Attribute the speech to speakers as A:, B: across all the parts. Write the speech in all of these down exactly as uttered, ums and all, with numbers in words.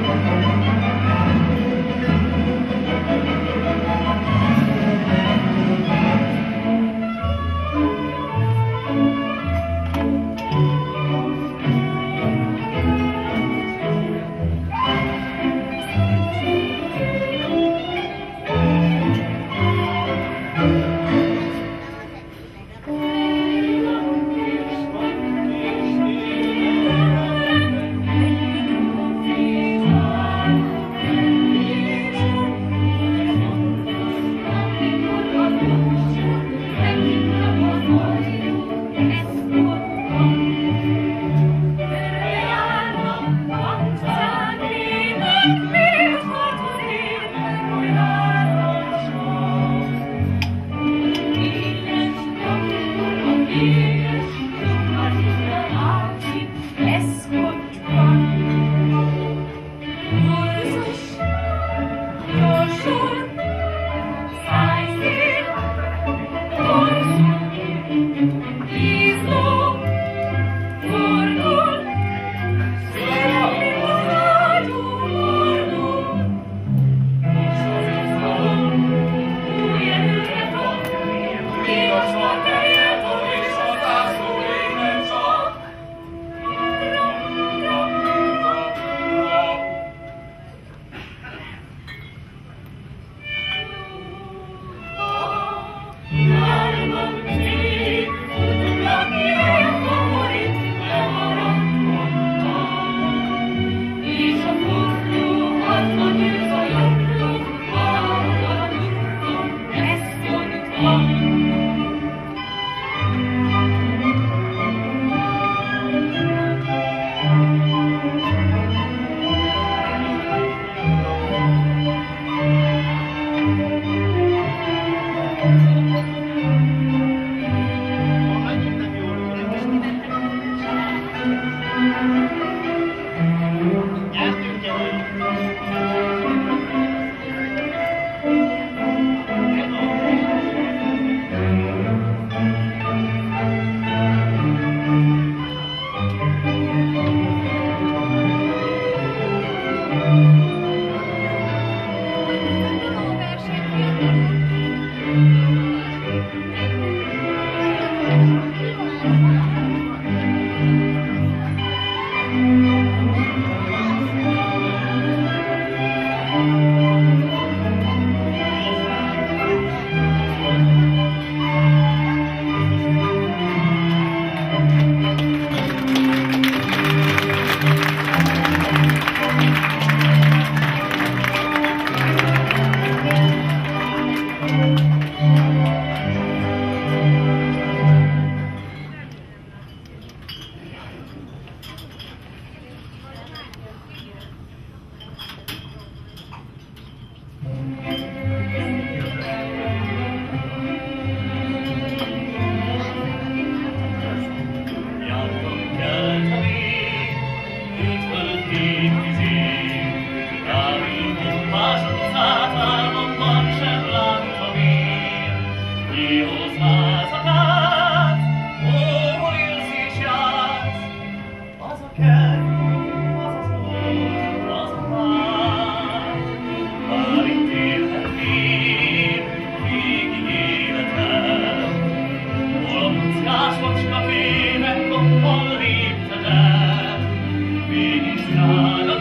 A: Végig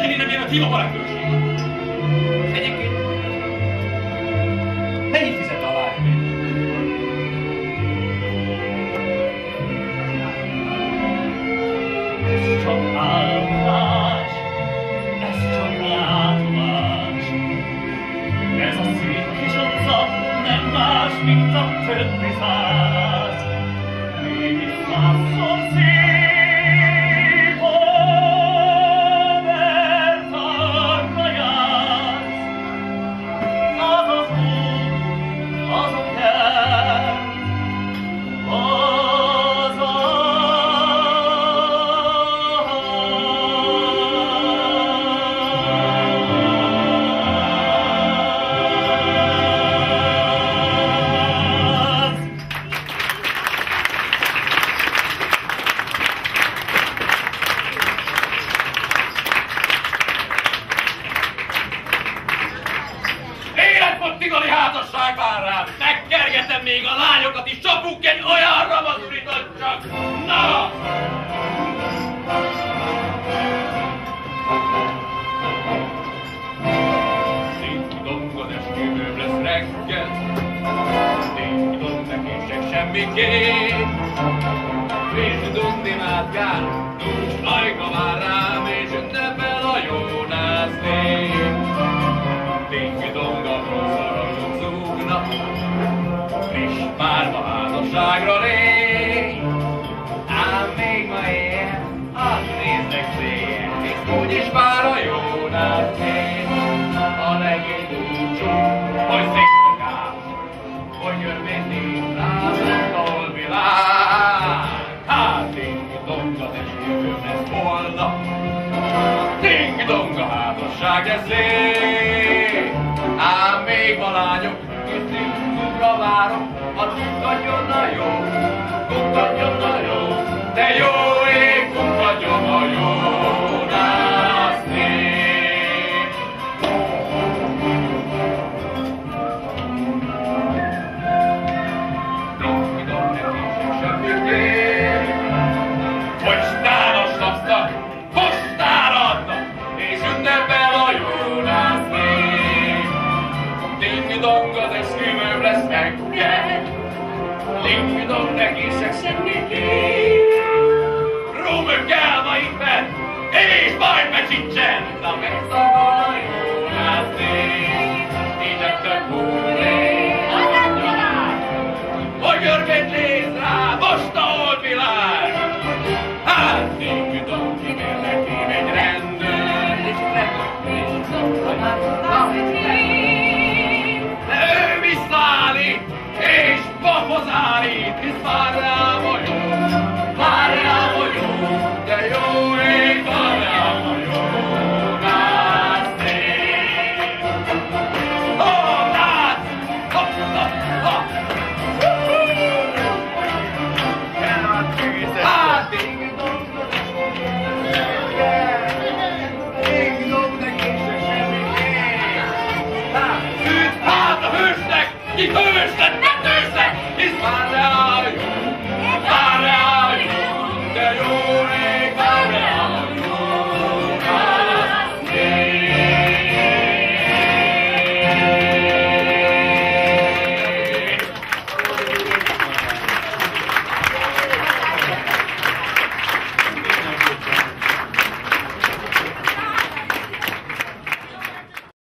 A: Semmi nem jön a tíma barátőség. Egyébként... Mennyit fizet a várvény?
B: Ez csak álmodás, ez csak látomás. Ez a szép kis utca nem más, mint a többi ház. Mégis százszor szép, ó, mert arra jársz. Az az út, az a kert, az a
A: Életfogytigali házasság vár rám! Megkergetem még a lányokat is, csapunk egy olyan ramazulitot csak! Na! Szétkidongod esküvőm lesz reggel, szétkidom nekések semmiképp. Vésd dundimát gár, dús ajka vár rám, és ünnepel a Jónász nép. Ding-dong-a rosszarasok zúgnak, friss párma házasságra lé. Ám még ma éjjel, azt néznek széjjel, és úgyis vár a Jónász nép. A legény búcsú, hogy szétszokás, hogy örvény rám a világ. Hát ding-dong az esküvőm lesz holnap, ding-dong a házasság lesz szép. Ám még ma lányok, és szívszukra várom, ha tudhatjon a jó, tudhatjon a jó, de jó ég tudhatjon a Jónász nép. Ding-dong nekések semmiképp, hogy stálas lapszak, postál adnak, és ünnepel a Jónász nép. Ding-dong az esküvőm lesz reggel, ding-dong nekések semmiképp. Rómök elva itt fenn, és majd becsincsen, na megszakol a Jónász nép. Így öttök húré, az ennyalát, hogy örvényt léz rá, most a holdvilág. Hát ding-dong kimér nekém egy rendőr, és lekötni, hogy hát ő visszaállít, és papozállít, hisz vár rám a jó, vár rám a jó, de jó ég vár rám a Jónász nép. Ó, lát! Hopp, hopp, hopp! Hát, ding-dong, ding-dong, nekések semmiképp. Hát, üt hát a hősnek, ki hős lett, ne tőznek, hisz vár